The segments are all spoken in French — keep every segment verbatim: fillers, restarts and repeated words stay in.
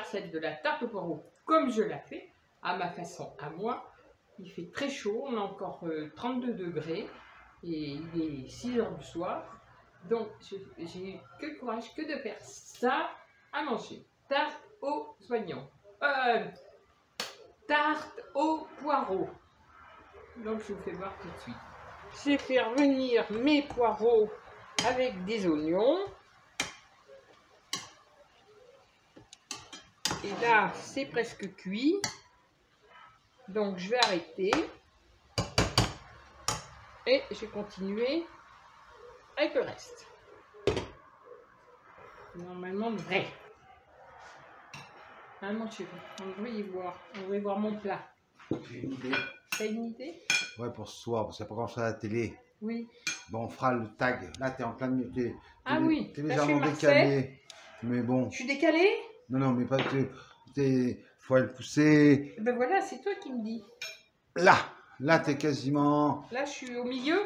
recette de la tarte au poireau comme je la fais, à ma façon, à moi. Il fait très chaud, on a encore euh, trente-deux degrés et il est six heures du soir. Donc j'ai que le courage que de faire ça à manger. Tarte aux oignons. Euh, tarte au poireau. Donc je vous fais voir tout de suite. J'ai fait revenir mes poireaux avec des oignons. Et là, c'est presque cuit. Donc, je vais arrêter. Et je vais continuer avec le reste. Normalement, vrai. Ah mon chéri, on devrait y voir. On devrait voir mon plat. J'ai une idée. T'as une idée? Ouais, pour ce soir, parce que c'est pas grand-chose à la télé. Oui. Bon, on fera le tag. Là, t'es en plein milieu. T'es, Ah t'es, oui. T'es Là, légèrement je suis décalé. Mais bon. Je suis décalée? Non, non, mais pas. T'es, t'es, faut le pousser. Ben voilà, c'est toi qui me dis. Là, là, t'es quasiment. Là, je suis au milieu.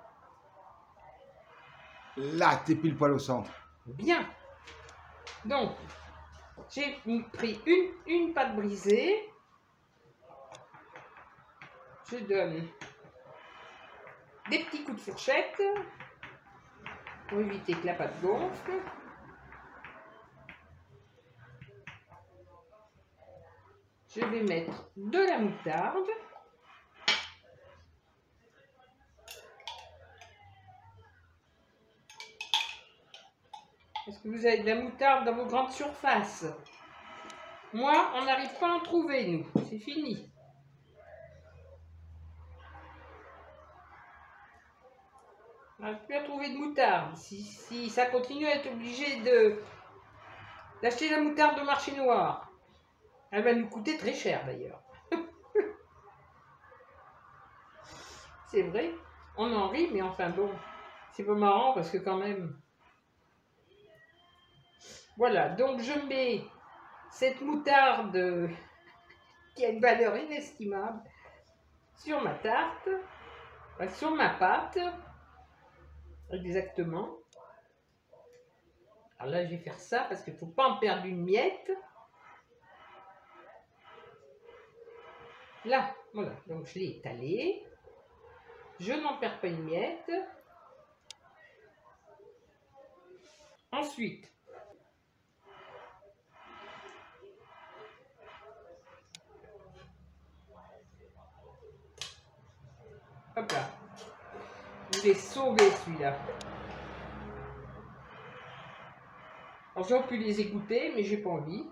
Là, t'es pile poil au centre. Bien. Donc, j'ai pris une, une pâte brisée. Je donne des petits coups de fourchette pour éviter que la pâte gonfle. Je vais mettre de la moutarde. Est-ce que vous avez de la moutarde dans vos grandes surfaces? Moi, on n'arrive pas à en trouver, nous. C'est fini. On n'arrive plus à trouver de moutarde. Si, si ça continue à être obligé de d'acheter la moutarde au marché noir. Elle va nous coûter très cher, d'ailleurs. C'est vrai. On en rit, mais enfin bon. C'est pas marrant parce que quand même... Voilà, donc je mets cette moutarde qui a une valeur inestimable sur ma tarte, enfin, sur ma pâte, exactement. Alors là, je vais faire ça parce qu'il ne faut pas en perdre une miette. Là, voilà, donc je l'ai étalé. Je n'en perds pas une miette. Ensuite, hop là, je l'ai sauvé celui-là. Alors j'aurais pu les écouter, mais j'ai pas envie.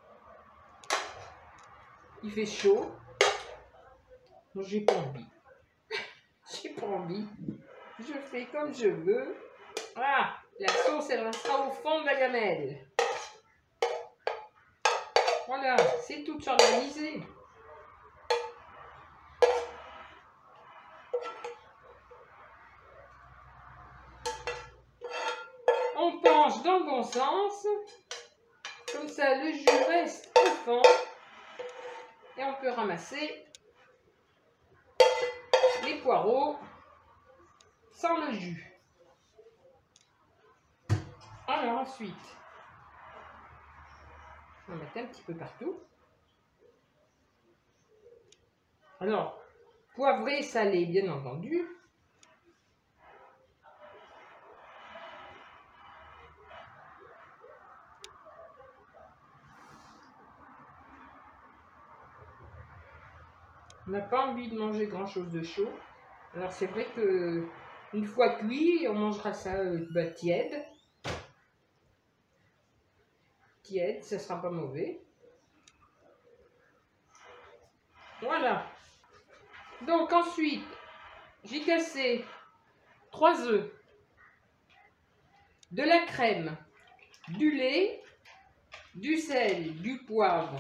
Il fait chaud. Donc j'ai pas envie. J'ai pas envie. Je fais comme je veux. Ah, la sauce elle restera au fond de la gamelle. Voilà, c'est tout organisé. On penche dans le bon sens. Comme ça, le jus reste au fond. Et on peut ramasser les poireaux sans le jus. Alors ensuite, je vais mettre un petit peu partout. Alors, poivré, salé, bien entendu. On n'a pas envie de manger grand chose de chaud. Alors c'est vrai que une fois cuit, on mangera ça euh, bah, tiède. Tiède, ça sera pas mauvais. Voilà. Donc ensuite, j'ai cassé trois œufs, de la crème, du lait, du sel, du poivre.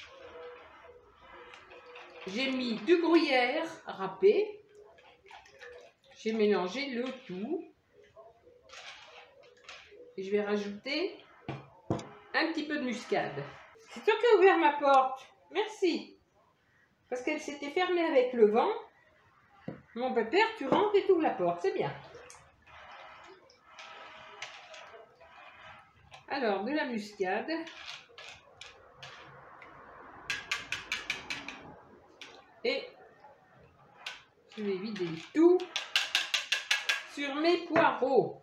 J'ai mis du gruyère râpé. J'ai mélangé le tout. Et je vais rajouter un petit peu de muscade. C'est toi qui as ouvert ma porte. Merci. Parce qu'elle s'était fermée avec le vent. Mon pépère, tu rentres et tu ouvres la porte. C'est bien. Alors, de la muscade. Et je vais vider tout sur mes poireaux.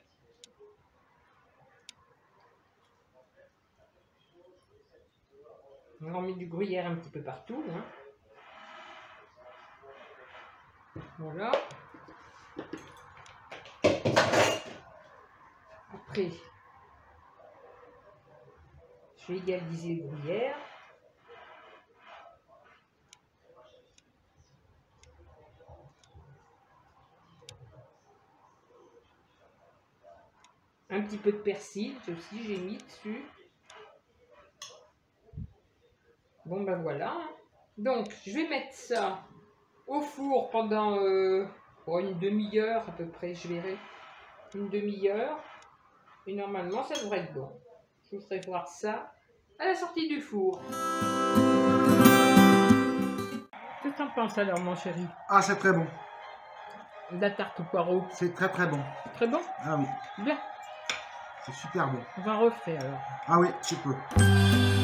On en met du gruyère un petit peu partout. Hein. Voilà. Après, je vais égaliser le gruyère. Un petit peu de persil aussi, j'ai mis dessus. Bon ben voilà. Donc je vais mettre ça au four pendant euh, oh, une demi-heure à peu près, je verrai. Une demi-heure. Et normalement ça devrait être bon. Je vous ferai voir ça à la sortie du four. Qu'est-ce que t'en penses alors mon chéri? Ah, c'est très bon. La tarte au poireau. C'est très très bon. Très bon? Ah oui, Bien. c'est super bon. On va refaire alors. Ah oui, tu peux.